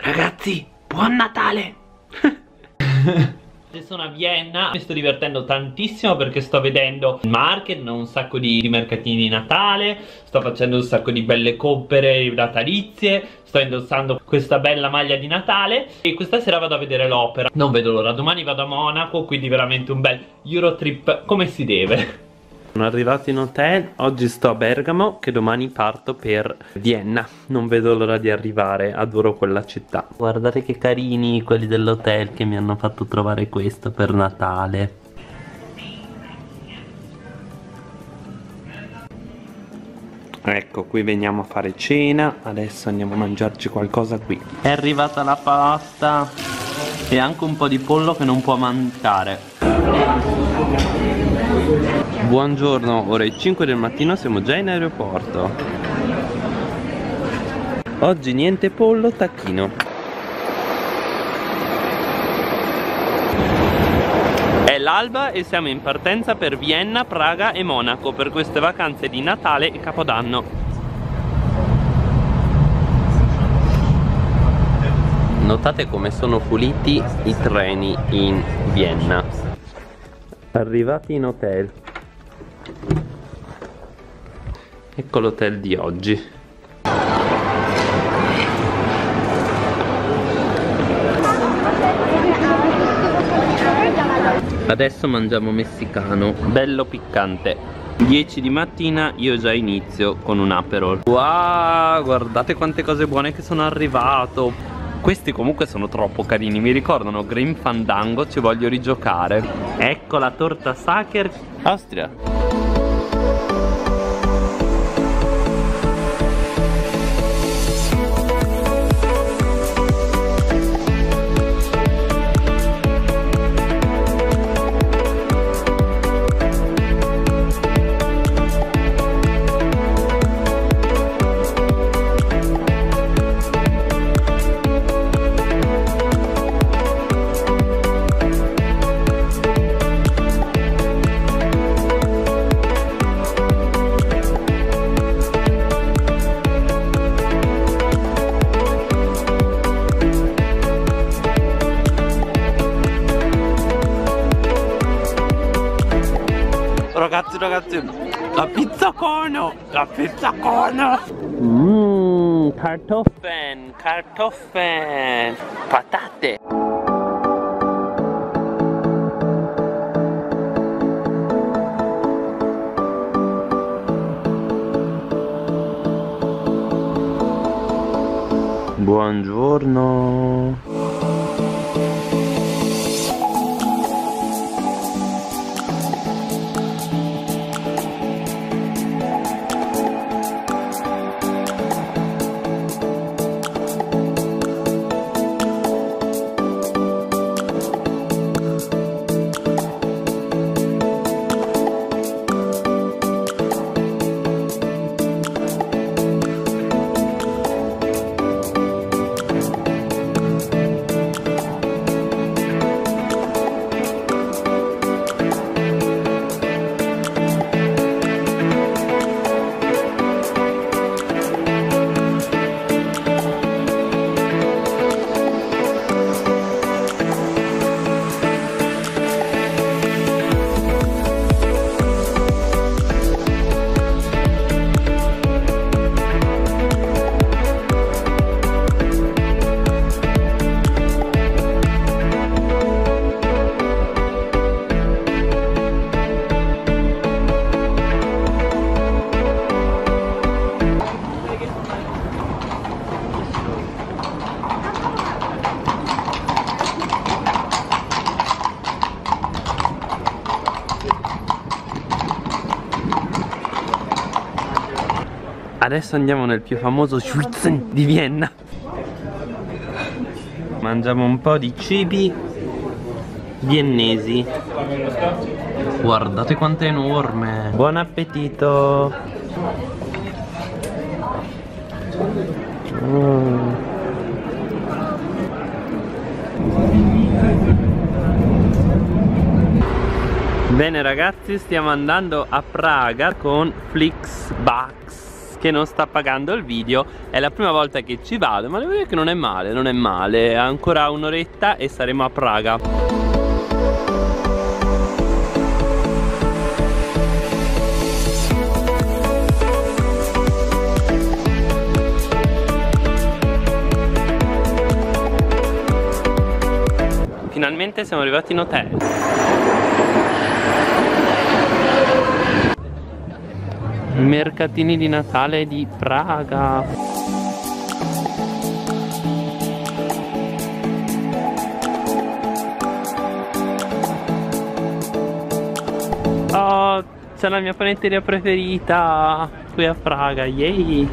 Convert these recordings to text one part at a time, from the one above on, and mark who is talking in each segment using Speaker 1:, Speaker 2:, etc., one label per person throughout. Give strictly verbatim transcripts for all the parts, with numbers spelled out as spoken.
Speaker 1: Ragazzi, buon Natale! Sono a Vienna, mi sto divertendo tantissimo perché sto vedendo il market, un sacco di, di mercatini di Natale, sto facendo un sacco di belle compere natalizie, sto indossando questa bella maglia di Natale e questa sera vado a vedere l'opera. Non vedo l'ora, domani vado a Monaco, quindi veramente un bel Eurotrip come si deve. Sono arrivato in hotel, oggi sto a Bergamo, che domani parto per Vienna. Non vedo l'ora di arrivare, adoro quella città. Guardate che carini quelli dell'hotel che mi hanno fatto trovare questo per Natale. Ecco, qui veniamo a fare cena, adesso andiamo a mangiarci qualcosa qui. È arrivata la pasta e anche un po' di pollo che non può mancare. Buongiorno, ore cinque del mattino, siamo già in aeroporto. Oggi niente pollo, tacchino. È l'alba e siamo in partenza per Vienna, Praga e Monaco per queste vacanze di Natale e Capodanno. Notate come sono puliti i treni in Vienna. Arrivati in hotel. Ecco l'hotel di oggi. Adesso mangiamo messicano, bello piccante. dieci di mattina, io già inizio con un Aperol. Wow, guardate quante cose buone che sono arrivato. Questi comunque sono troppo carini, mi ricordano Grim Fandango, ci voglio rigiocare. Ecco la torta Sacher Austria. Ragazzi, ragazzi, la pizza cono, la pizza cono. Mmm, Kartoffeln, Kartoffeln, patate. Buongiorno. Adesso andiamo nel più famoso Schwitzen di Vienna. Mangiamo un po' di cibi viennesi. Guardate quanto è enorme. Buon appetito. mm. Bene ragazzi, stiamo andando a Praga con Flixbus, che non sta pagando il video. È la prima volta che ci vado, ma devo dire che non è male, non è male. Ancora un'oretta e saremo a Praga. Finalmente siamo arrivati in hotel. Mercatini di Natale di Praga. Oh, c'è la mia panetteria preferita qui a Praga, yay!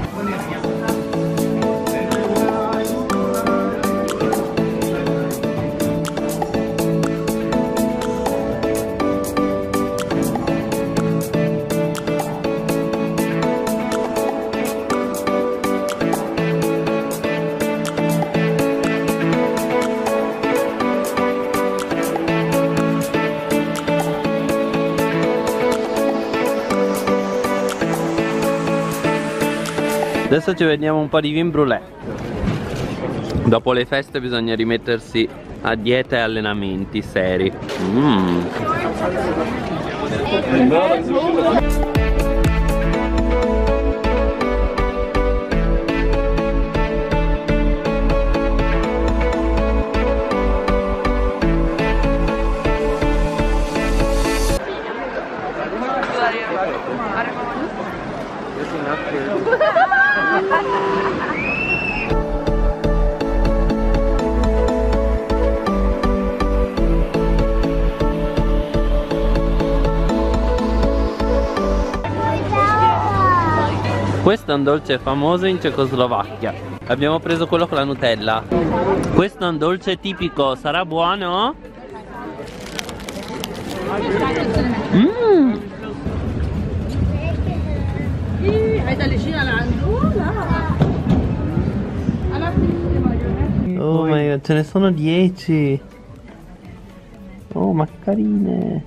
Speaker 1: Adesso ci vediamo un po' di vin brûlé. Dopo le feste bisogna rimettersi a dieta e allenamenti seri. Mm. Questo è un dolce famoso in Cecoslovacchia. Abbiamo preso quello con la Nutella. Questo è un dolce tipico, sarà buono? Mmm! Oh my god, ce ne sono dieci. Oh, ma carine.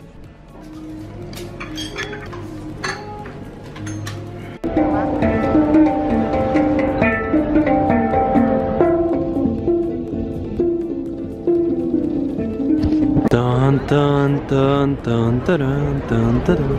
Speaker 1: Dun dun dun dun dun dun dun.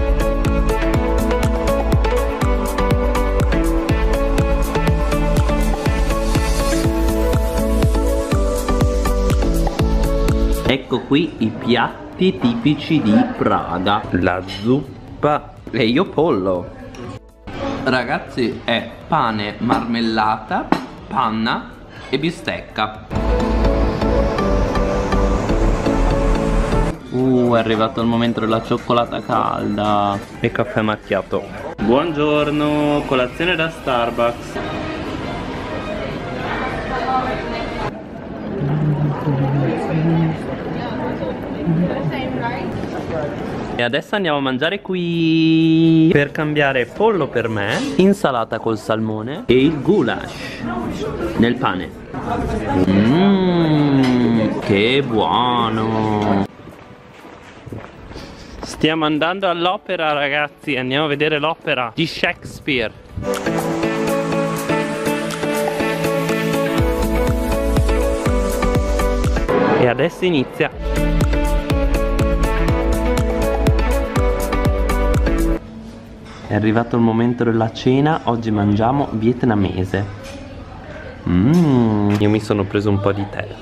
Speaker 1: Ecco qui i piatti tipici di Praga. La zuppa e io pollo. Ragazzi, è pane, marmellata, panna e bistecca. Uh, è arrivato il momento della cioccolata calda e caffè macchiato. Buongiorno, colazione da Starbucks. E adesso andiamo a mangiare qui. Per cambiare pollo per me, insalata col salmone e il goulash nel pane. Mmm, che buono. Stiamo andando all'opera, ragazzi. Andiamo a vedere l'opera di Shakespeare. E adesso inizia. È arrivato il momento della cena. Oggi mangiamo vietnamese. Mmm, io mi sono preso un po' di tè.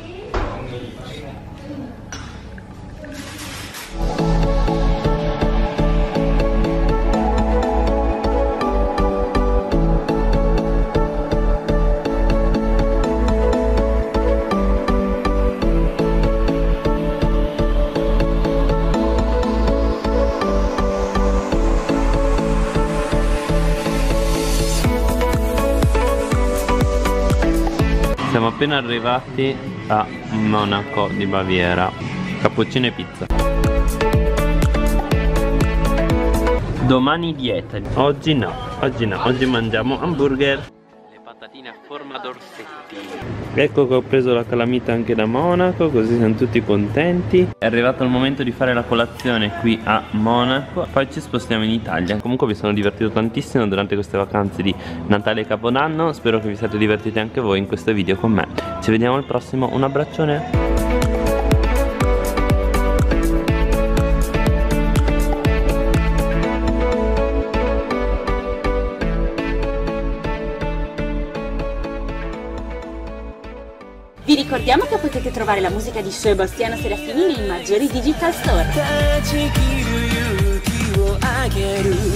Speaker 1: Siamo appena arrivati a Monaco di Baviera. Cappuccino e pizza. Domani dieta. Oggi no, oggi no, oggi mangiamo hamburger. Le patatine a forma d'orsetti. Ecco che ho preso la calamita anche da Monaco, così siamo tutti contenti. È arrivato il momento di fare la colazione qui a Monaco, poi ci spostiamo in Italia. Comunque mi sono divertito tantissimo durante queste vacanze di Natale e Capodanno. Spero che vi siate divertiti anche voi in questo video con me. Ci vediamo al prossimo, un abbraccione.
Speaker 2: Vi ricordiamo che potete trovare la musica di Sebastiano Serafini nei maggiori digital store.